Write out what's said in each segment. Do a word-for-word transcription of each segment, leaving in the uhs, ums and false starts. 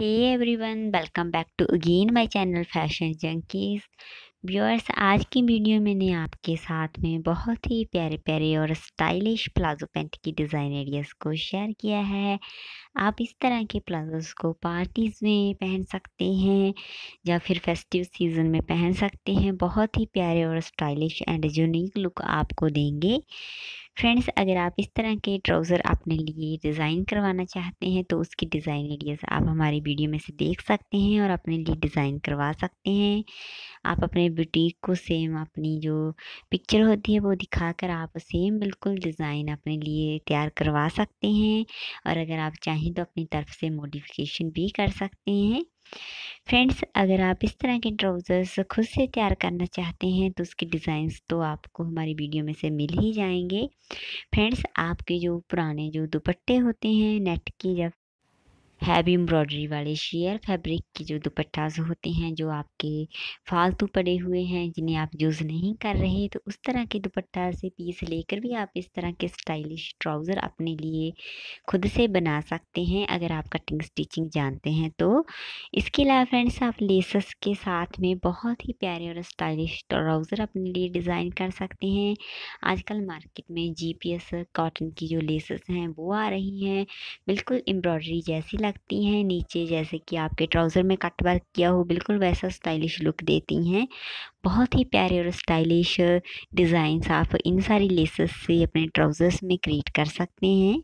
Hey everyone, welcome back to again my channel Fashion Junkies। Viewers, आज की video में मैंने आपके साथ में बहुत ही प्यारे प्यारे और स्टाइलिश प्लाजो पैंट की डिज़ाइन आइडियाज़ को शेयर किया है। आप इस तरह के प्लाजोज़ को पार्टीज़ में पहन सकते हैं या फिर फेस्टिव सीज़न में पहन सकते हैं। बहुत ही प्यारे और स्टाइलिश एंड यूनिक लुक आपको देंगे। फ्रेंड्स, अगर आप इस तरह के ट्राउज़र अपने लिए डिज़ाइन करवाना चाहते हैं तो उसकी डिज़ाइन आइडियाज़ आप हमारी वीडियो में से देख सकते हैं और अपने लिए डिज़ाइन करवा सकते हैं। आप अपने बुटीक को सेम अपनी जो पिक्चर होती है वो दिखाकर आप सेम बिल्कुल डिज़ाइन अपने लिए तैयार करवा सकते हैं और अगर आप चाहें तो अपनी तरफ से मॉडिफिकेशन भी कर सकते हैं। फ्रेंड्स, अगर आप इस तरह के ट्राउज़र्स खुद से तैयार करना चाहते हैं तो उसके डिज़ाइंस तो आपको हमारी वीडियो में से मिल ही जाएंगे। फ्रेंड्स, आपके जो पुराने जो दुपट्टे होते हैं नेट के या हैवी एम्ब्रॉयडरी वाले शेयर फैब्रिक के जो दुपट्टास होते हैं जो आपके फालतू पड़े हुए हैं जिन्हें आप यूज़ नहीं कर रहे, तो उस तरह के दुपट्टा से पीस लेकर भी आप इस तरह के स्टाइलिश ट्राउज़र अपने लिए खुद से बना सकते हैं अगर आप कटिंग स्टिचिंग जानते हैं तो। इसके अलावा फ्रेंड्स, आप लेसेस के साथ में बहुत ही प्यारे और स्टाइलिश ट्राउज़र अपने लिए डिज़ाइन कर सकते हैं। आजकल मार्केट में जीपीएस कॉटन की जो लेसेस हैं वो आ रही हैं, बिल्कुल एम्ब्रॉयडरी जैसी लगती हैं, नीचे जैसे कि आपके ट्राउज़र में कट वर्क किया हो बिल्कुल वैसा स्टाइलिश लुक देती हैं। बहुत ही प्यारे और स्टाइलिश डिज़ाइंस आप इन सारी लेसेस से अपने ट्राउज़र्स में क्रिएट कर सकते हैं।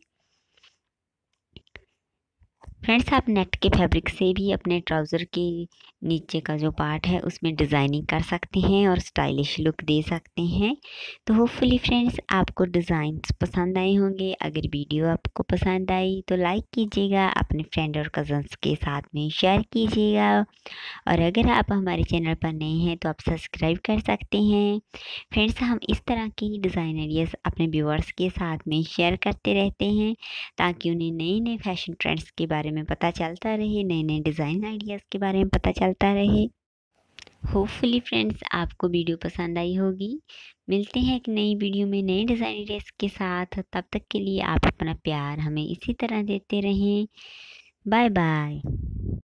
फ्रेंड्स, आप नेट के फैब्रिक से भी अपने ट्राउज़र के नीचे का जो पार्ट है उसमें डिज़ाइनिंग कर सकते हैं और स्टाइलिश लुक दे सकते हैं। तो होपफुली फ्रेंड्स आपको डिज़ाइंस पसंद आए होंगे। अगर वीडियो आपको पसंद आई तो लाइक कीजिएगा, अपने फ्रेंड और कज़न्स के साथ में शेयर कीजिएगा और अगर आप हमारे चैनल पर नए हैं तो आप सब्सक्राइब कर सकते हैं। फ्रेंड्स, हम इस तरह की डिज़ाइन आइडियाज़ अपने व्यूअर्स के साथ में शेयर करते रहते हैं ताकि उन्हें नए नए फैशन ट्रेंड्स के बारे में पता चलता रहे, नए नए डिज़ाइन आइडियाज़ के बारे में पता चलता रहे। होपफुली फ्रेंड्स आपको वीडियो पसंद आई होगी। मिलते हैं एक नई वीडियो में नए डिज़ाइन आइडियाज़ के साथ। तब तक के लिए आप अपना प्यार हमें इसी तरह देते रहें। Bye bye.